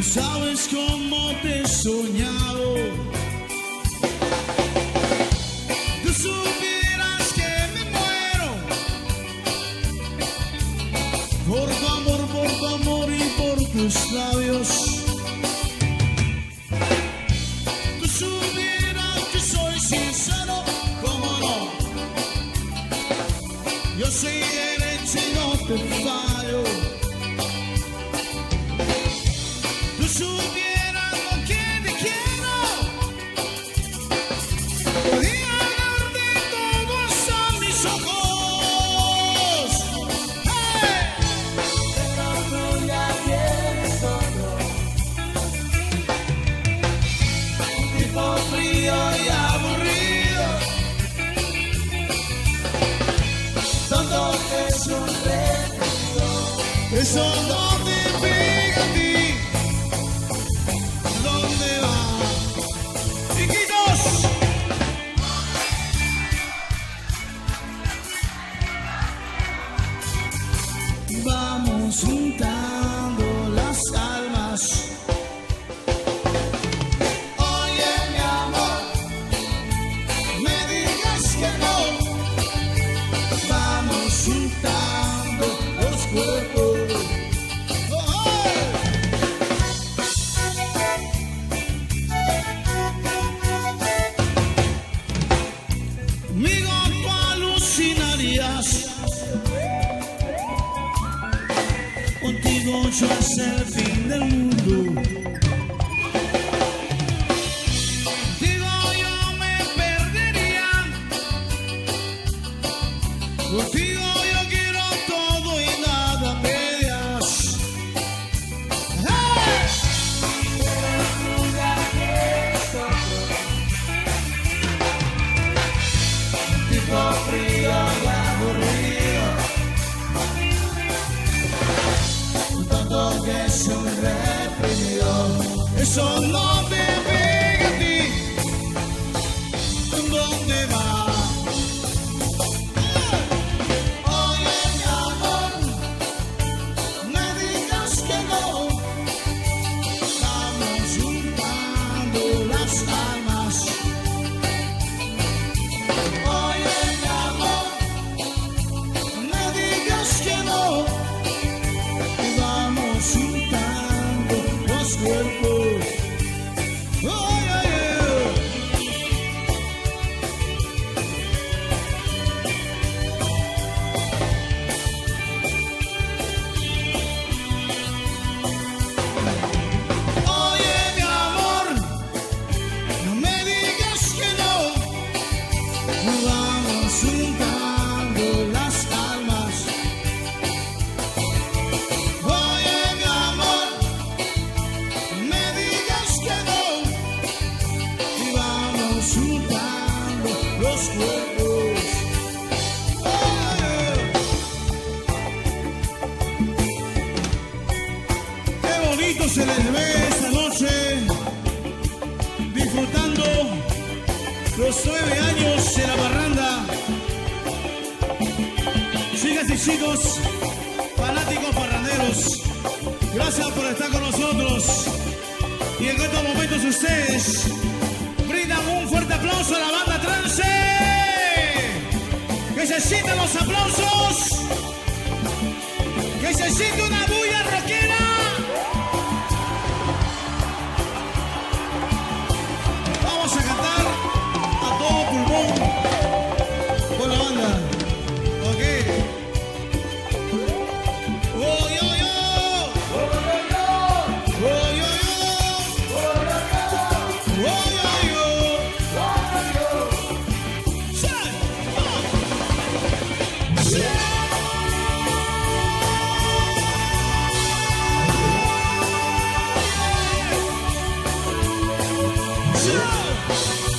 sabes cómo te he soñado. Tú supieras que me muero por tu amor y por tus labios. Tú supieras que soy sincero, cómo no. Yo soy derecho y no te fallo. Tú supieras lo que te quiero. Podía darte todo hasta mis ojos. ¡Hey! Pero tú ya tienes otro, Un tipo frío y aburrido, tonto que es un reto. eso no te pega a ti. ¿Dónde va? Chiquitos, vamos juntando las almas. Oye, mi amor, Me digas que no. Vamos juntando los cuerpos. Oh, oh. Conmigo tú alucinarías. Contigo yo es el fin del mundo. Contigo yo me perdería. Contigo yo quiero todo y nada a medias. ¡Hey! tú ya tienes otro, Tipo frío y aburrido, un tonto que es un reprimido. Eso no te pega a ti. ¿Dónde va? oye, mi amor, Me digas que no. Vamos juntando las almas. oye, mi amor, Me digas que no. Y vamos juntando los cuerpos. Ay, ay, ay. Oye, mi amor, no me digas que no. Vamos juntando las almas. Oye, mi amor, no me digas que no. Y vamos juntando los cuerpos. Ay, qué bonito se les ve esta noche, disfrutando los 9 años de la parranda. Chicas y chicos, fanáticos parranderos, gracias por estar con nosotros. Y en estos momentos ustedes brindan un fuerte aplauso a la banda Trance. Que se sientan los aplausos. Que se siente una bulla rockera. Vamos a cantar a todo pulmón con la banda. Ok. Oh, yo, yo. Oh, yo, yo. Oh, yo, yo. Say, say.